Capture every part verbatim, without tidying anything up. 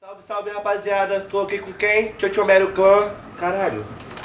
Salve, salve, rapaziada. Tô aqui com quem? Tchotcho Mero Clã. Caralho.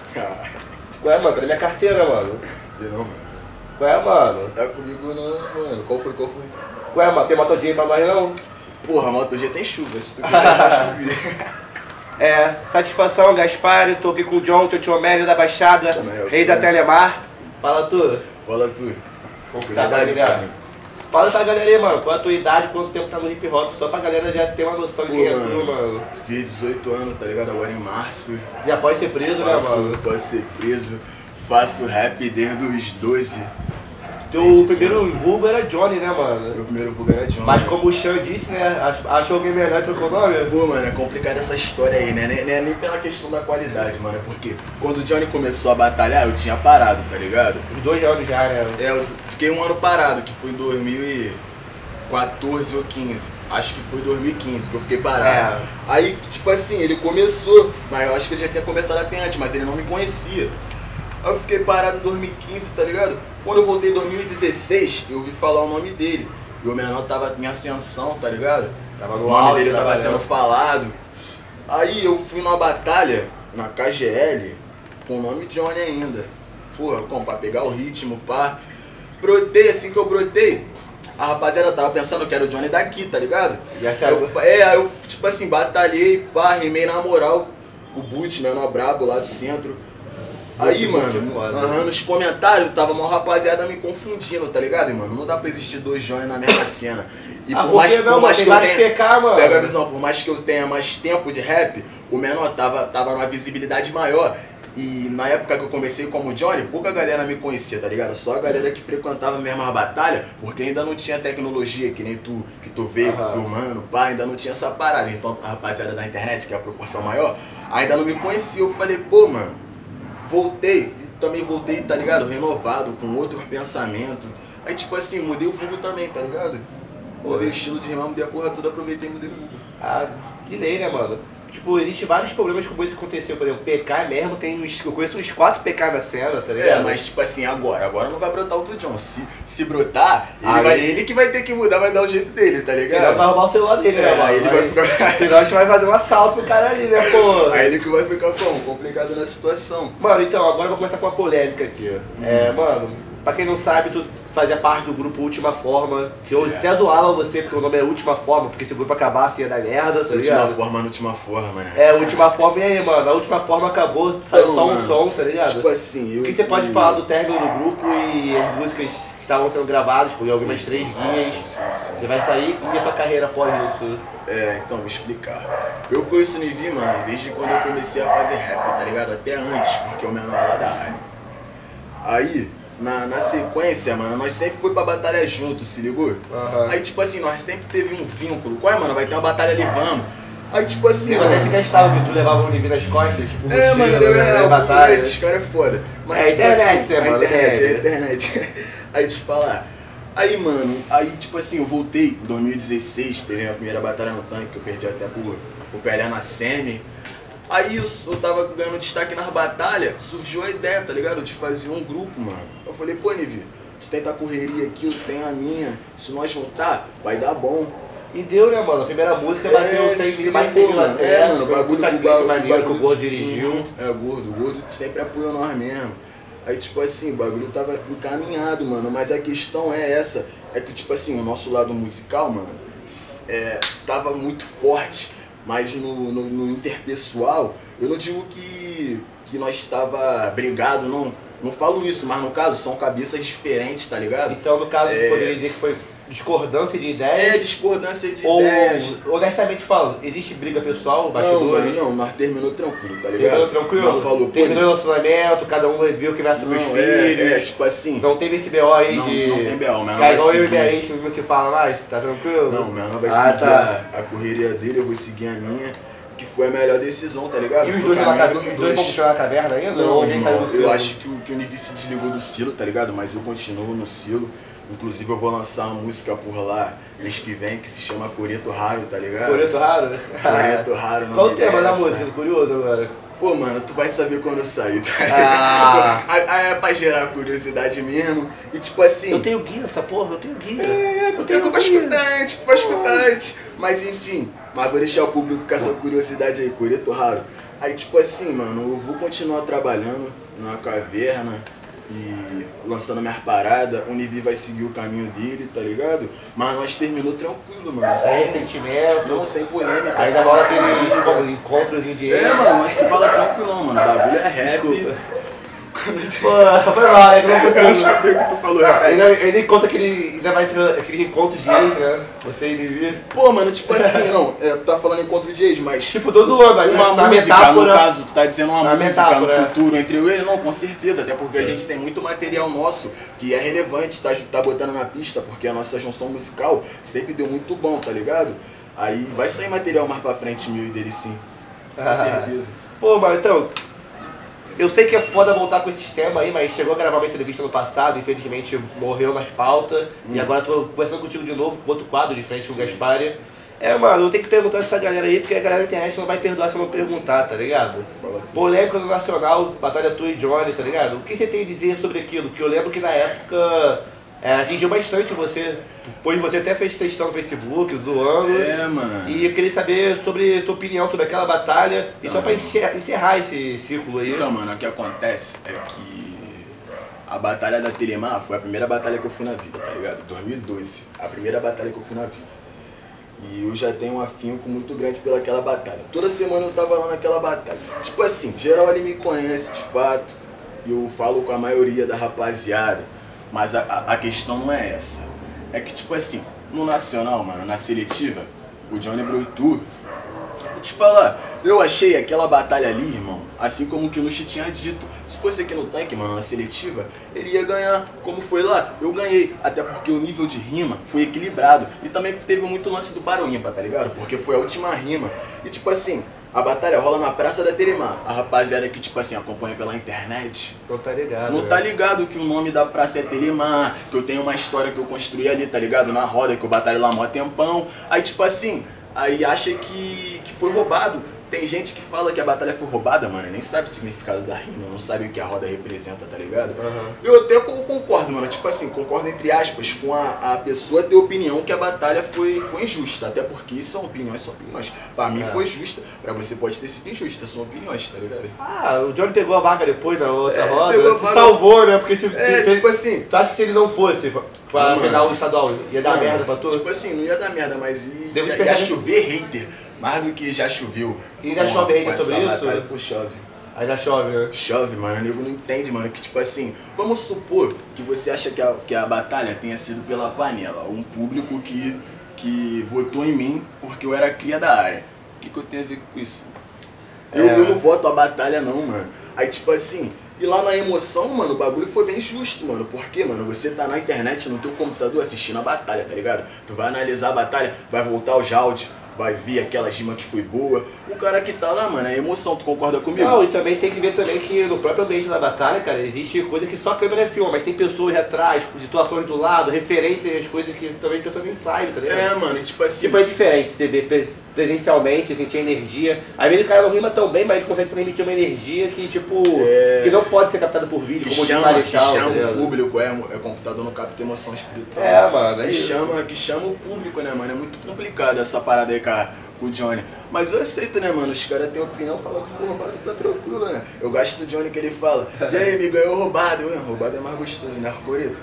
Qual é, mano? Cadê minha carteira, mano? Não, mano. Qual é, mano? Tá comigo não, mano. Qual foi, qual foi? Qual é, mano? Tem motodinha pra nós, não? Porra, a Moto G tem chuva, se tu quiser vai chover. É, satisfação, Gaspar. Tô aqui com o John, Tchotcho Mero da Baixada, Mero, rei da Telemar. Fala tu. Fala tu. Como tá, Cuidado, família? cara. Fala pra galera aí, mano, qual a tua idade, quanto tempo tá no hip hop, só pra galera já ter uma noção de Pô, quem é mano, tu, mano. Fiz dezoito anos, tá ligado? Agora em março. Já pode ser preso, né, Faço, mano? posso ser preso. Faço rap desde os doze. Teu primeiro vulgo era Johnny, né, mano? Meu primeiro vulgo era John. Mas como o Chan disse, né, ach- achou alguém melhor e trocou o nome? Pô, mano, é complicado essa história aí, né? Nem, nem, nem pela questão da qualidade, mano. É porque quando o Johnny começou a batalhar, eu tinha parado, tá ligado? Os dois anos já, né? É, eu fiquei um ano parado, que foi em dois mil e quatorze ou quinze. Acho que foi dois mil e quinze que eu fiquei parado. É. Aí, tipo assim, ele começou, mas eu acho que ele já tinha começado até antes, mas ele não me conhecia. Aí eu fiquei parado em dois mil e quinze, tá ligado? Quando eu voltei em dois mil e dezesseis, eu ouvi falar o nome dele. E o menor tava em ascensão, tá ligado? Tava O no nome auge, dele tava trabalhando. sendo falado. Aí eu fui numa batalha, na K G L, com o nome Johnny ainda. Porra, como, pra pegar o ritmo, pá. Brotei, assim que eu brotei, a rapaziada tava pensando que era o Johnny daqui, tá ligado? Já achava. Eu, é, aí eu, tipo assim, batalhei, pá, rimei na moral. O Boot, menor brabo lá do centro. Aí, Boot, mano, Boot é foda. aham, nos comentários tava uma rapaziada me confundindo, tá ligado, mano? Não dá pra existir dois Johnny na mesma cena. E Ah, por por mais, que por não, mano? mais Tem que eu vários tenha. P K, mano. Pega a visão, por mais que eu tenha mais tempo de rap, o menor tava, tava numa visibilidade maior. E na época que eu comecei como Johnny, pouca galera me conhecia, tá ligado? Só a galera que frequentava mesmo a batalha, porque ainda não tinha tecnologia que nem tu, que tu veio Aham. filmando, pá, ainda não tinha essa parada. Então a rapaziada da internet, que é a proporção maior, ainda não me conhecia. Eu falei, pô, mano, voltei, e também voltei, tá ligado? Renovado, com outro pensamento. Aí tipo assim, mudei o vulgo também, tá ligado? Mudei o estilo de rimar, mudei a porra toda, aproveitei e mudei o vulgo. Ah, que lei, né, mano? Tipo, existem vários problemas como isso que aconteceu, por exemplo, P K mesmo, tem uns, eu conheço uns quatro P K na cena, tá ligado? É, mas tipo assim, agora, agora não vai brotar outro John. Se, se brotar, ele, Ah, vai, ele- ele que vai ter que mudar, vai dar o jeito dele, tá Senão vai ligado? roubar o celular dele, né, É, mano? aí ele vai ficar- Senão a gente vai fazer um assalto no cara ali, né, pô? Aí ele que vai ficar como? Complicado na situação. Mano, então, agora eu vou começar com uma polêmica aqui. É, mano, pra quem não sabe, tu fazia parte do grupo Última Forma, que eu Certo. até zoava você porque o nome é Última Forma, porque se o grupo acabasse ia dar merda, tá Última ligado? forma, na última forma, né? É, Última Forma, e aí, mano? A Última Forma acabou, saiu Então, só um mano, som, tá ligado? Tipo assim, eu. O que você pode falar do término do grupo e as músicas que estavam sendo gravadas por algumas Sim, três sim, dias? sim, sim, sim. Você vai sair e a sua carreira após isso? É, então, vou explicar. Eu conheço o Nivi, mano, desde quando eu comecei a fazer rap, tá ligado? Até antes, porque o menor é lá da área. Aí, na, na sequência, mano, nós sempre foi pra batalha junto, se ligou? Aham. Aí, tipo assim, nós sempre teve um vínculo. Qual é, mano? Vai ter uma batalha ali, vamos. Aí, tipo assim, Sim, mas mano. a gente gastava que tu levava o Nivi nas costas, tipo, É, mochila, mano, né, é, na é, batalha. esses caras é foda. Mas, É a tipo internet, assim, né, a mano? internet, É. é a internet. Aí, te falar. Aí, mano, aí, tipo assim, eu voltei em dois mil e dezesseis, teve a minha primeira batalha no tanque, que eu perdi até por, por P L A na Semi. Aí eu, eu tava ganhando destaque nas batalhas, surgiu a ideia, tá ligado? De fazer um grupo, mano. Eu falei, pô, Nivi, tu tenta a correria aqui, eu tenho a minha. Se nós juntar, vai dar bom. E deu, né, mano? A primeira música bateu É, cem se mil, mais ligou, cem mil mano. acessos. É, mano, o foi um bagulho puta com clipe maneiro que o Gordo tipo, dirigiu. uhum, É, o Gordo, o Gordo sempre apoia nós mesmo. Aí, tipo assim, o bagulho tava encaminhado, mano. Mas a questão é essa, é que, tipo assim, o nosso lado musical, mano, é, tava muito forte. Mas no, no, no interpessoal, eu não digo que, que nós estava brigado, não. Não falo isso, mas no caso, são cabeças diferentes, tá ligado? Então, no caso, você É. poderia dizer que foi discordância de É, ideias? discordância de Ou, ideias. honestamente falando, existe briga pessoal, Não, bastidores? mano, não, nós terminou tranquilo, tá ligado? Terminou tranquilo? Nós falou, pô, Terminou o relacionamento, cada um viu que vai sobre os não, filhos. é, é, tipo assim, Não teve esse B O aí não, de... não tem B O, mas não Que é vai igual eu e minha seguir. ex, que não se fala mais, tá tranquilo? Não, meu não vai Ah, seguir tá. a, a correria dele, eu vou seguir a minha, que foi a melhor decisão, tá ligado? E os Pro dois, na caminho caverna, dos os dois vão continuar na caverna ainda? Não, ou alguém saiu irmão, do eu silo? acho que o, que o Nivi se desligou do silo, tá ligado? Mas eu continuo no silo. Inclusive eu vou lançar uma música por lá mês que vem que se chama Coreto Raro, tá ligado? Coreto raro? Coreto Raro, não Qual o me tema da interessa. música? Tô curioso agora. Pô, mano, tu vai saber quando sair, tá? Ah. Aí é pra gerar curiosidade mesmo. E tipo assim. Eu tenho guia, essa porra, eu tenho guia. É, tu, eu tem, tenho tu vai guia. escutar antes, tu vai escutar antes. Mas enfim, mas vou deixar o público com essa curiosidade aí, Coreto Raro. Aí tipo assim, mano, eu vou continuar trabalhando na caverna e lançando minhas paradas. O Nivi vai seguir o caminho dele, tá ligado? Mas nós terminou tranquilo, mano. Sem sentimento. Não, sem polêmica. Ainda rola aquele encontrozinho de É, mano, mas se fala tranquilão, mano. O bagulho é rap. Desculpa. Pô, foi mal, é que não Eu consigo. escutei o que tu falou, repete. Ainda, ainda conta que ele ainda vai ter aquele encontro de ex, né? Você e Nivi. Pô, mano, tipo assim, não, é, tu tá falando encontro de ex, mas Tipo, todo ano, aí uma na música, metáfora. no caso, tu tá dizendo uma na música metáfora, no futuro entre eu e ele, não, com certeza, até porque a gente tem muito material nosso que é relevante, tá, tá botando na pista, porque a nossa junção musical sempre deu muito bom, tá ligado? Aí vai sair material mais pra frente meu e dele sim, com Ah. certeza. Pô, mano, então, eu sei que é foda voltar com esse tema aí, mas chegou a gravar uma entrevista no passado, infelizmente morreu nas pautas, Hum. e agora tô conversando contigo de novo com outro quadro de frente com o Gaspari. É, mano, eu tenho que perguntar essa galera aí, porque a galera da internet não vai perdoar se eu não perguntar, tá ligado? Fala tudo. Polêmica do Nacional, batalha tu e Johnny, tá ligado? O que você tem a dizer sobre aquilo? Que eu lembro que na época é, atingiu bastante você, pois você até fez textão no Facebook, zoando. É, mano. E eu queria saber sobre a tua opinião sobre aquela batalha, e só Não. pra encerrar, encerrar esse círculo aí. Então, mano, o que acontece é que a batalha da Telemar foi a primeira batalha que eu fui na vida, tá ligado? dois mil e doze, a primeira batalha que eu fui na vida. E eu já tenho um afinco muito grande pelaquela batalha. Toda semana eu tava lá naquela batalha. Tipo assim, geral ele me conhece de fato, e eu falo com a maioria da rapaziada, mas a, a, a questão não é essa. É que tipo assim, no Nacional, mano, na seletiva, o Johnny Brutu, vou te falar, eu achei aquela batalha ali, irmão, assim como o que o Luxi tinha dito. Se fosse aqui no tanque, mano, na seletiva, ele ia ganhar. Como foi lá, eu ganhei. Até porque o nível de rima foi equilibrado. E também teve muito lance do Baroímpa, tá ligado? Porque foi a última rima. E tipo assim, a batalha rola na Praça da Telemar. A rapaziada que, tipo assim, acompanha pela internet Não tá ligado. não né? tá ligado que o nome da praça é Telemar, que eu tenho uma história que eu construí ali, tá ligado? Na roda, que eu batalho lá mó tempão. Aí tipo assim, aí acha que, que foi roubado. Tem gente que fala que a batalha foi roubada, mano, nem sabe o significado da rima, não sabe o que a roda representa, tá ligado? Uhum. Eu até con- concordo, mano, tipo assim, concordo entre aspas com a, a pessoa ter opinião que a batalha foi, foi injusta, até porque são opiniões, são opiniões. Pra mim É. foi justa, pra você pode ter sido injusta, são opiniões, tá ligado? Ah, o Johnny pegou a vaga depois na outra É, roda, pegou a se vaga- salvou, né? Porque se, É, se, tipo assim, tu acha que se ele não fosse pra, pra Ah, mano. pegar o estadual, ia dar Mano, merda pra tu? Tipo assim, não ia dar merda, mas ia, Devo ia, esperar- ia chover hater. Mais do que já choveu. E ainda com- chove hater com essa sobre isso? batalha. Pô, chove. Ainda chove, né? Chove, mano. O nego não entende, mano. Que tipo assim, vamos supor que você acha que a, que a batalha tenha sido pela panela. Um público que, que votou em mim porque eu era cria da área. O que, que eu tenho a ver com isso? Eu, É. eu não voto a batalha não, mano. Aí tipo assim, e lá na emoção, mano, o bagulho foi bem justo, mano. Porque, mano, você tá na internet, no teu computador assistindo a batalha, tá ligado? Tu vai analisar a batalha, vai voltar o Jalde, vai ver aquela rima que foi boa. O cara que tá lá, mano, é emoção, tu concorda comigo? Não, e também tem que ver também que no próprio ambiente da batalha, cara, existe coisa que só a câmera filma, mas tem pessoas atrás, situações do lado, referências, coisas que também as pessoas nem sabem, tá ligado? É, mano, e tipo assim. Tipo, é diferente você ver pres- presencialmente, sentir a energia. Às vezes o cara não rima tão bem, mas ele consegue transmitir uma energia que, tipo, É. que não pode ser captada por vídeo, que como chama, o de que Marechal, tá chama o ligado? público, é, é computador no capta emoção espiritual. É, mano, é que isso. chama, que chama o público, né, mano? É muito complicado essa parada aí, cara, com o Johnny. Mas eu aceito, né, mano? Os caras têm opinião, falam que foi roubado, tá tranquilo, né? Eu gosto do Johnny que ele fala, e aí, me ganhou roubado, hein? Roubado é mais gostoso, né, Coreto?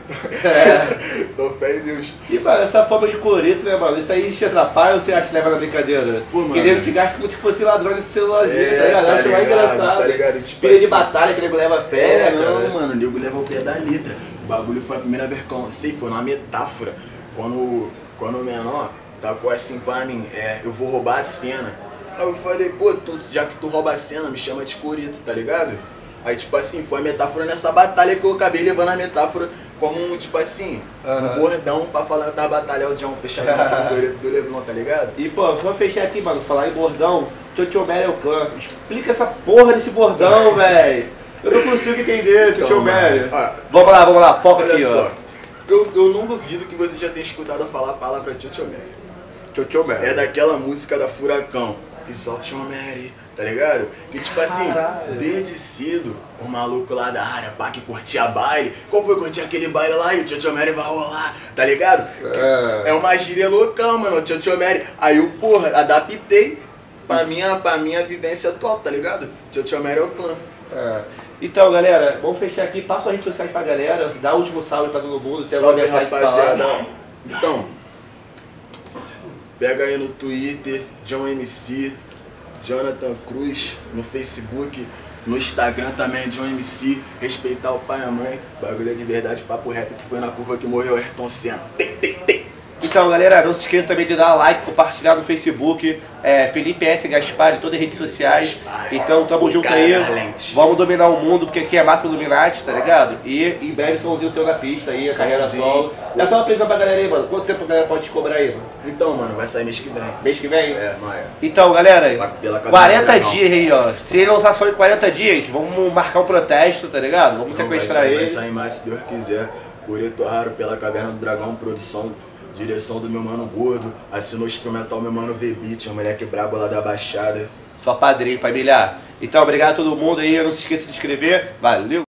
É. Tô fé em Deus. E, mano, essa forma de coreto, né, mano? Isso aí te atrapalha ou você acha que leva na brincadeira? Pô, mano. Que nego te gasta como se fosse ladrão nesse celularzinho, É, tá ligado? Eu tá acho mais ligado, engraçado. tá ligado? Tipo Pilha de assim. batalha que o nego leva a fé, É, né, não, cara? mano, o nego leva o pé da letra. O bagulho foi a primeira vez que eu sei, foi uma metáfora. Quando, quando o menor tacou assim pra mim, é, eu vou roubar a cena. Aí eu falei, pô, tu, já que tu rouba a cena, me chama de Coreto, tá ligado? Aí, tipo assim, foi a metáfora nessa batalha que eu acabei levando a metáfora como um, tipo assim, Aham. um bordão pra falar da batalha, o John fechadão com o Coreto do Leblon, tá ligado? E, pô, vou fechar aqui, mano, falar em bordão, Tchotchô Mary é o clã. Explica essa porra desse bordão, velho. Eu não consigo entender, Tchotchô Então, Mary. mano, ó, Vamos lá, vamos lá, foca Olha aqui, só, ó. eu, eu não duvido que você já tenha escutado falar a palavra Tchotchomé. Tchotchô Mary. É daquela música da Furacão. Exalt Your Mary, tá ligado? Que tipo assim, Caralho. desde cedo, o maluco lá da área, pá, que curtia baile. Qual foi curtir aquele baile lá e o Tio Mary vai rolar, tá ligado? É. É uma gíria loucão, mano, o Tio Mary. Aí eu, porra, adaptei pra minha, pra minha vivência atual, tá ligado? Tio Mary é o clã. É. Então, galera, vamos fechar aqui. Passa a rede social pra galera. Dá o último salve pra todo mundo. Tem alguma Salve, mensagem pra rapaziada. falar? Então, pega aí no Twitter, John M C, Jonathan Cruz, no Facebook, no Instagram também, John M C, respeitar o pai e a mãe, bagulho é de verdade, papo reto, que foi na curva que morreu Ayrton Senna. Tem, tem, tem. Então, galera, não se esqueça também de dar like, compartilhar no Facebook, é, Felipe S. Gaspar em todas as redes sociais. Gaspar, Então, tamo o junto cara aí. das lentes. Vamos dominar o mundo, porque aqui é Máfia Illuminati, tá ligado? E em breve somzinho seu na pista aí, a carreira Somzinho. solo. É só uma prisão pra galera aí, mano. Quanto tempo a galera pode te cobrar aí, mano? Então, mano, vai sair mês que vem. Mês que vem? É, não é? Então, galera, Pela cabeça quarenta legal. dias aí, ó. Se ele lançar só em quarenta dias, vamos marcar um protesto, tá ligado? Vamos Não, vai sequestrar sair, ele. vai sair mais se Deus quiser. Cureto Raro, pela Caverna do Dragão, produção, direção do meu mano Gordo, assinou o instrumental meu mano V-Beat, um moleque brabo lá da Baixada. Só padrinho, família. Então, obrigado a todo mundo aí. Não se esqueça de se inscrever. Valeu!